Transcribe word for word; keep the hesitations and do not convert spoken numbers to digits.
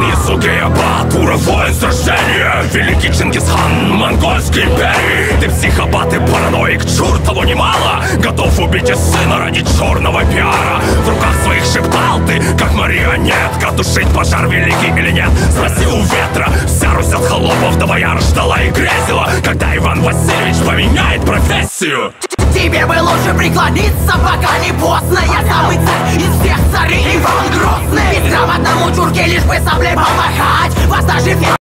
Ясугея Баатура, воин сражения, великий Чингисхан монгольской империи. Ты психопат и параноик, чур того немало, готов убить и сына ради черного пиара. В руках своих шептал ты, как марионетка, тушить пожар великий или нет? Спроси у ветра. Вся Русь от холопов до бояр ждала и грезила, когда Иван Васильевич поменяет профессию. Тебе бы лучше преклониться, пока не поздно. Я самый царь из всех царей, Иван Грозный. Безграмотному чурке лишь бы саблей помахать. Вас даже